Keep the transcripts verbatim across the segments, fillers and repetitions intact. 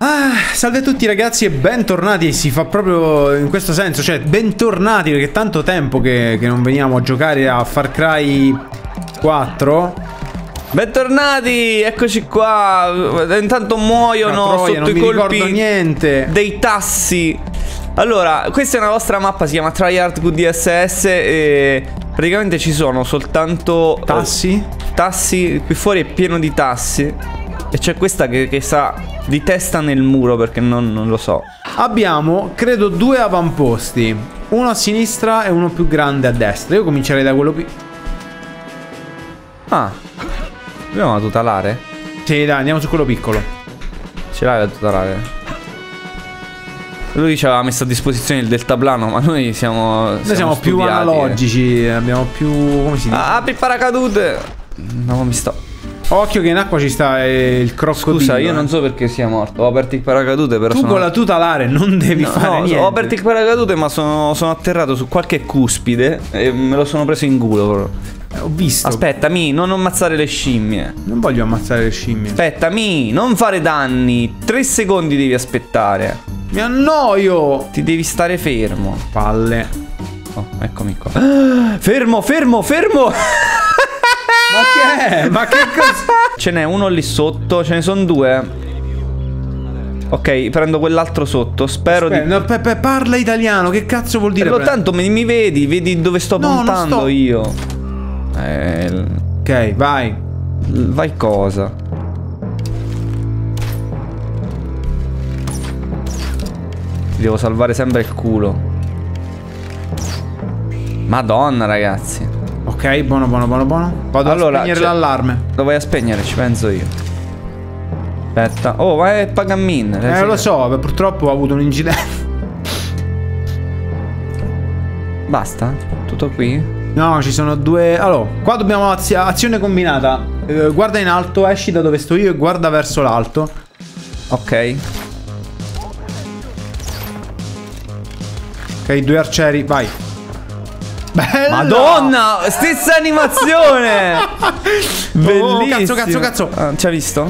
Ah, salve a tutti ragazzi e bentornati, e si fa proprio in questo senso, cioè bentornati perché è tanto tempo che, che non veniamo a giocare a Far Cry quattro. Bentornati, eccoci qua. Intanto muoiono Troia, sotto non i mi colpi ricordo niente dei tassi. Allora, questa è una vostra mappa, si chiama Tryhard Q D S S e praticamente ci sono soltanto tassi. eh, tassi, qui fuori è pieno di tassi. E c'è questa che, che sta di testa nel muro perché non, non lo so. Abbiamo, credo, due avamposti, uno a sinistra e uno più grande a destra. Io comincerei da quello più... Ah, abbiamo la tutelare? Sì, dai, andiamo su quello piccolo. Ce l'hai la tutelare? Lui ci aveva messo a disposizione il deltaplano, ma noi siamo Noi siamo, siamo più studiati, analogici, eh. Abbiamo più... come si dice? Ah, apri il paracadute. No, mi sto... Occhio che in acqua ci sta eh, il crocodilo. Scusa, io eh. non so perché sia morto. Ho aperto il paracadute, però tu sono... con la tutelare non devi no, fare no, niente. ho aperto il paracadute, ma sono, sono atterrato su qualche cuspide e me lo sono preso in culo proprio. Eh, ho visto. Aspetta, mi, non ammazzare le scimmie. Non voglio ammazzare le scimmie. Aspetta, mi, non fare danni. Tre secondi devi aspettare. Mi annoio. Ti devi stare fermo. Palle. Oh, eccomi qua. Fermo, fermo, fermo. Ma che è? Ma che cosa? Ce n'è uno lì sotto, ce ne sono due. Ok, prendo quell'altro sotto. Spero Aspetta, di... no, pe, pe, parla italiano, che cazzo vuol dire? Lo tanto mi, mi vedi, vedi dove sto no, puntando sto... io. Eh, ok, vai. Vai cosa? Ti devo salvare sempre il culo. Madonna ragazzi. Ok, buono, buono, buono, buono. Vado allora, a spegnere l'allarme. Lo vai a spegnere, ci penso io. Aspetta. Oh, vai a Pagamin. Eh, lo so, purtroppo ho avuto un incidente. Basta? Tutto qui? No, ci sono due... Allora, qua dobbiamo az azione combinata. eh, Guarda in alto, esci da dove sto io e guarda verso l'alto. Ok. Ok, due arcieri, vai. Bella! Madonna, stessa animazione. Bellissimo. Oh, cazzo, cazzo, cazzo. Ah, ci ha visto?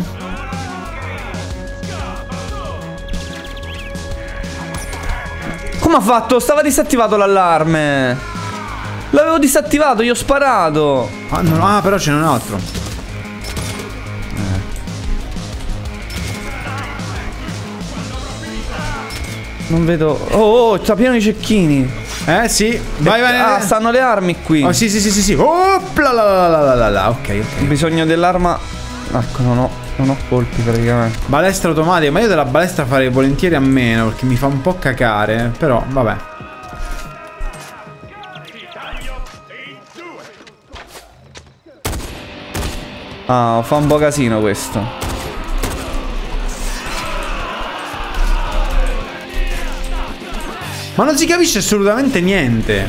Come ha fatto? Stava disattivato l'allarme. L'avevo disattivato, gli ho sparato. Ah, no, ah però ce n'è un altro. Non vedo. Oh, oh, sta pieno di cecchini. Eh sì, vai, vai, Ah, vai. stanno le armi qui. Oh sì, sì, sì, sì, sì. Opla, la, la, la, la, la, la. Ok, ok. Ho bisogno dell'arma. Ecco, non ho, non ho colpi praticamente. Balestra automatica, ma io della balestra farei volentieri a meno perché mi fa un po' cacare, però vabbè. Ah, fa un po' casino questo. Ma non si capisce assolutamente niente.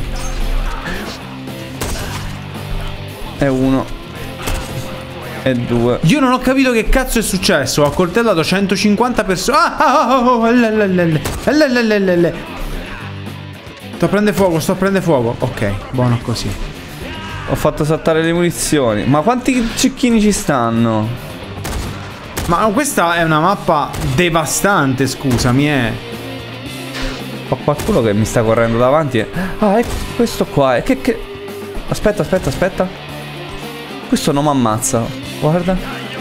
È uno. E due. Io non ho capito che cazzo è successo. Ho accoltellato centocinquanta persone. Ah, ah, oh, oh, lelelele, lelelele. Sto a prendere fuoco, sto a prendere fuoco. Ok, buono così. Ho fatto saltare le munizioni. Ma quanti cecchini ci stanno? Ma questa è una mappa devastante, scusami, eh. Ho qualcuno che mi sta correndo davanti e... Ah, è questo qua. È che, che... Aspetta, aspetta, aspetta. Questo non mi ammazza. Guarda.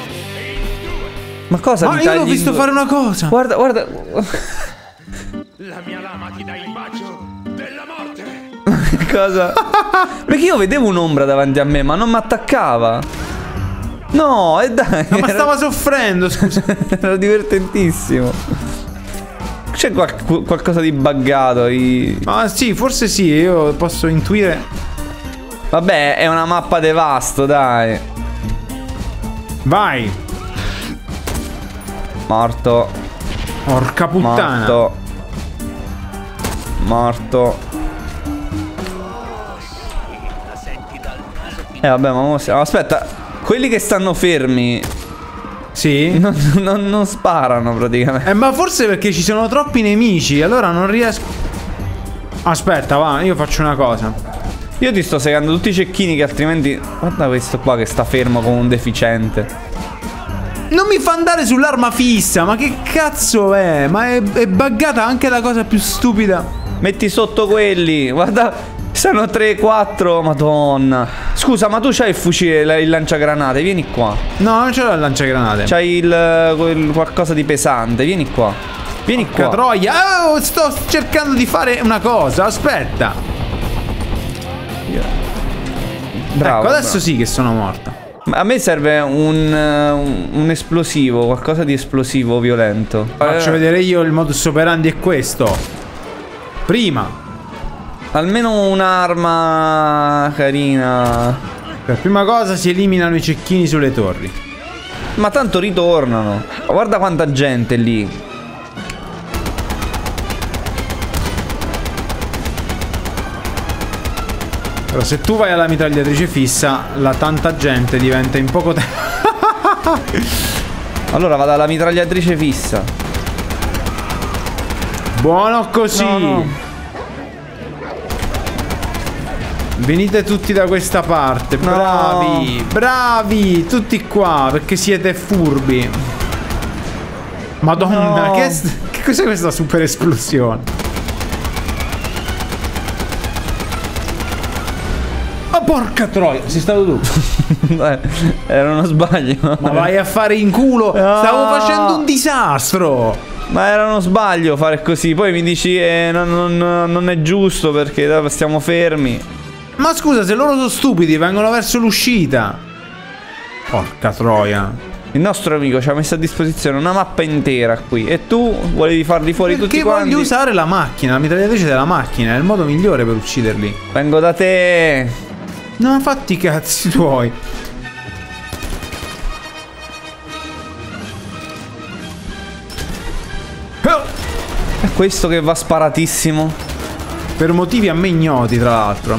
Ma cosa Ma mi io tagli l'ho visto in... fare una cosa. Guarda, guarda. La mia lama ti dà il bacio della morte. Cosa? Perché io vedevo un'ombra davanti a me, ma non mi attaccava. No, e dai. No, ma era... stava soffrendo, scusa. Era divertentissimo. C'è qual qualcosa di buggato. I... Ma sì, forse sì, io posso intuire. Vabbè, è una mappa devasto, dai. Vai. Morto. Porca puttana. Morto. Morto. Eh vabbè, ma mo siamo... Aspetta, quelli che stanno fermi Sì. non, non, non sparano praticamente. Eh, ma forse perché ci sono troppi nemici, allora non riesco. Aspetta, va, io faccio una cosa. Io ti sto segando tutti i cecchini che altrimenti... Guarda questo qua che sta fermo come un deficiente. Non mi fa andare sull'arma fissa. Ma che cazzo è? Ma è, è buggata anche la cosa più stupida. Metti sotto quelli. Guarda, sono tre quattro. Madonna. Scusa, ma tu c'hai il fucile, il lanciagranate? Vieni qua. No, non c'ho il lanciagranate. C'hai il, quel qualcosa di pesante. Vieni qua. Vieni qua. Troia. Oh, sto cercando di fare una cosa. Aspetta. Bravo. Ecco, adesso bravo. sì che sono morta. A me serve un, un, un esplosivo, qualcosa di esplosivo violento. Faccio eh. vedere io il modus operandi è questo. Prima, Almeno un'arma carina. per prima cosa si eliminano i cecchini sulle torri. Ma tanto ritornano. Guarda quanta gente lì. Però se tu vai alla mitragliatrice fissa, la tanta gente diventa in poco tempo. Allora vado alla mitragliatrice fissa. Buono così. No, no. Venite tutti da questa parte. No. Bravi, bravi, tutti qua, perché siete furbi. Madonna, No. che, che cos'è questa super esplosione? Oh, porca troia, sei stato tu. Eh, era uno sbaglio. Ma vai a fare in culo. No. Stavo facendo un disastro. Ma era uno sbaglio fare così. Poi mi dici eh, non, non, non è giusto perché stiamo fermi. Ma scusa, se loro sono stupidi, vengono verso l'uscita. Porca troia. Il nostro amico ci ha messo a disposizione una mappa intera qui. E tu volevi farli fuori Perché tutti quanti. voglio usare la macchina, la mitragliatrice della macchina. È il modo migliore per ucciderli. Vengo da te. No, fatti i cazzi tuoi. È questo che va sparatissimo. Per motivi a me ignoti, tra l'altro.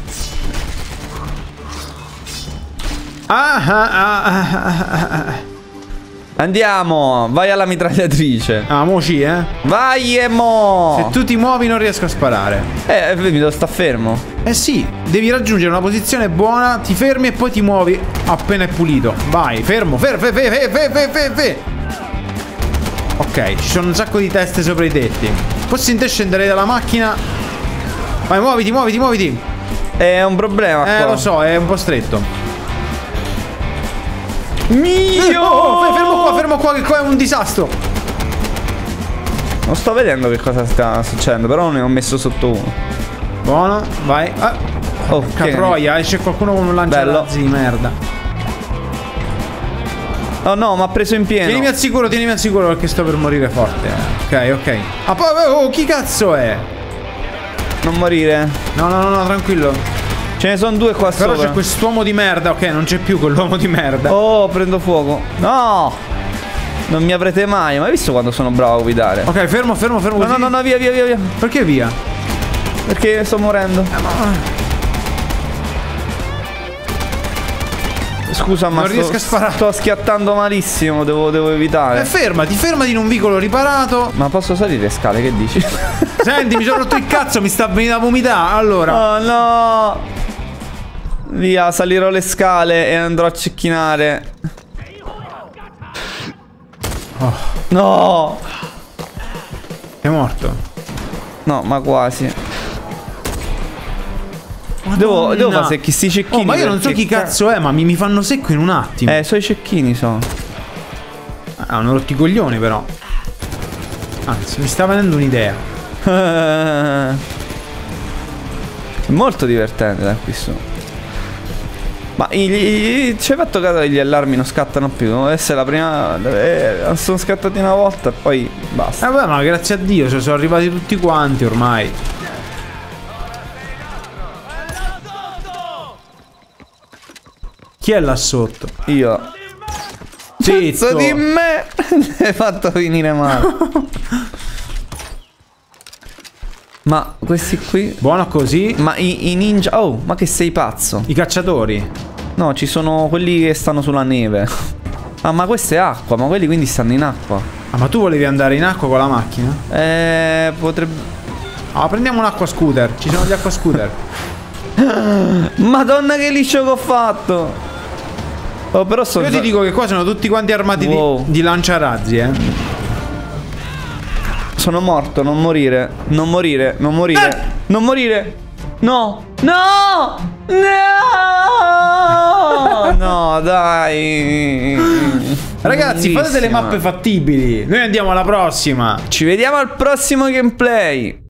Ah, ah, ah, ah, ah, ah. Andiamo. Vai alla mitragliatrice. Ah, mo ci, eh. Vai e mo. Se tu ti muovi non riesco a sparare. Eh, mi devo sta fermo. Eh sì, devi raggiungere una posizione buona, ti fermi e poi ti muovi appena è pulito. Vai, fermo, fermo, fermo, fermo, fermo, fermo, fermo. Ok, ci sono un sacco di teste sopra i tetti. Fossi in te scenderei dalla macchina. Vai, muoviti, muoviti, muoviti. È un problema Eh, qua. lo so, è un po' stretto. Mio! Oh, fermo qua, fermo qua, che qua è un disastro. Non sto vedendo che cosa sta succedendo, però ne ho messo sotto uno. Buono, vai. Ah, Oh, che troia, eh, c'è qualcuno con un lanciarazzi di merda. Oh no, mi ha preso in pieno. Tienimi al sicuro, tienimi al sicuro perché sto per morire forte. Ok, ok. Ah, poi, oh, chi cazzo è? Non morire. No, no, no, no, tranquillo. Ce ne sono due qua Però sopra. c'è quest'uomo di merda. Ok, non c'è più quell'uomo di merda. Oh, prendo fuoco. No! Non mi avrete mai. Ma hai visto quando sono bravo a guidare? Ok, fermo, fermo, fermo. No, così. no, no, no, via, via, via, via. Perché via? Perché sto morendo. Scusa, ma Non sto, riesco a sparare. sto schiattando malissimo. Devo, devo evitare. Eh, fermati, fermati in un vicolo riparato. Ma posso salire le scale? Che dici? Senti, mi sono rotto il cazzo, mi sta venendo a vomitare. Allora. Oh no! Via, salirò le scale e andrò a cecchinare. Oh, No! è morto. No, ma quasi. Devo, devo fare secchi sti cecchini. Oh, ma io non so perché chi cazzo è, ma mi, mi fanno secco in un attimo. Eh, so i cecchini sono. Ah, hanno rotto i coglioni però. Anzi, mi sta venendo un'idea. È molto divertente da qui su. Ma gli- ci hai fatto caso che gli allarmi non scattano più? Deve essere la prima. deve- sono scattati una volta e poi basta. Eh beh, ma grazie a Dio, cioè, sono arrivati tutti quanti ormai. Chi è là sotto? Io. Zitto. Cazzo di me! Hai fatto finire male. Ma questi qui. Buono così. Ma i, i ninja. Oh, ma che sei pazzo? I cacciatori. No, ci sono quelli che stanno sulla neve. Ah, ma questa è acqua, ma quelli quindi stanno in acqua. Ah, ma tu volevi andare in acqua con la macchina? Eh, potrebbe. Ah, prendiamo un acqua scooter. Ci sono gli acqua scooter. Madonna che liscio che ho fatto. Oh, però sono Io ti dico che qua sono tutti quanti armati wow. di, di lanciarazzi, eh. Sono morto, non morire. Non morire, non morire. Eh! Non morire. No. No! No! No, dai. Ragazzi, fate delle mappe fattibili. Noi andiamo alla prossima. Ci vediamo al prossimo gameplay.